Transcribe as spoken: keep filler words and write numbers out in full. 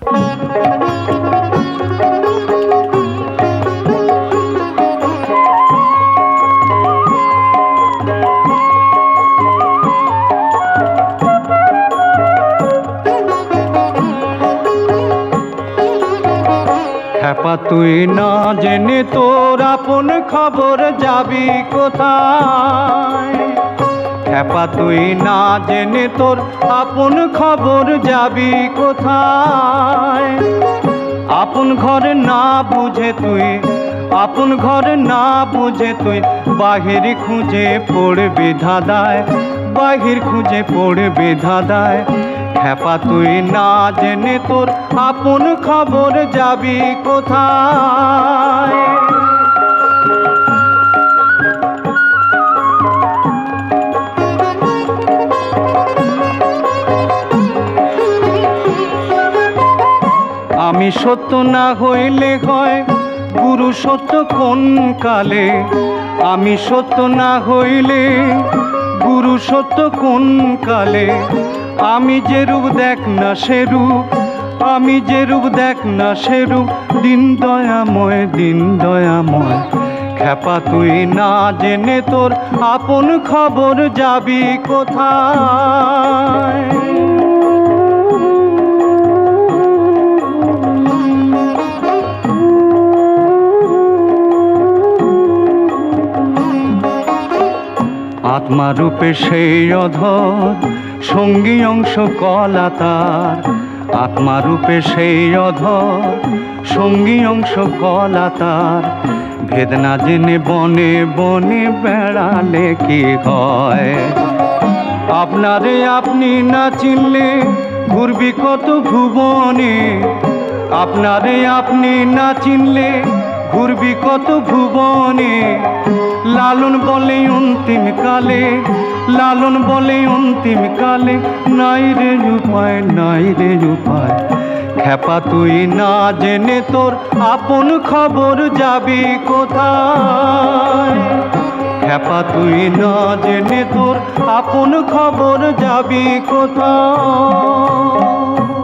খ্যাপা তুই না জেনে তোর আপন খবর যাবি কোথায়? খ্যাপা তুই না জেনে তোর আপন খবর যাবি কোথায়? আপন ঘর না বুঝে তুই, আপন ঘর না বুঝে তুই বাহির খুঁজে পড়বি ধাঁধায়, বাহির খুঁজে পড়বি ধাঁধায়। খ্যাপা তুই না জেনে তোর আপন খবর যাবি কোথায়? আমি সত্য না হইলে হয় গুরু সত্য কোন কালে? আমি সত্য না হইলে গুরু সত্য কোন কালে? আমি যে রূপ দেখ না সে রূপ, আমি যে রূপ দেখ না সে রূপ দিন দয়াময়, দিন দয়াময়। খ্যাপা তুই না জেনে তোর আপন খবর যাবি কোথায়? আত্মা রূপে সেই অধর সঙ্গী অংশ কলা তার, আত্মা রূপে সেই অধর সঙ্গী অংশ কলা তার। ভেদ না জেনে বনে বনে বেড়ালে কি হয়? আপনারে আপনি না চিনলে ঘুরবি কত ভুবনে, আপনারে আপনি না চিনলে ঘুরবি কত ভুবনে। লালন বলে অন্তিম কালে, লালন বলে অন্তিম কালে নাই রে উপায়, নাই রে উপায়। খ্যাপা তুই না জেনে তোর আপন খবর যাবি কোথায়? খ্যাপা তুই না জেনে তোর আপন খবর যাবি কোথায়?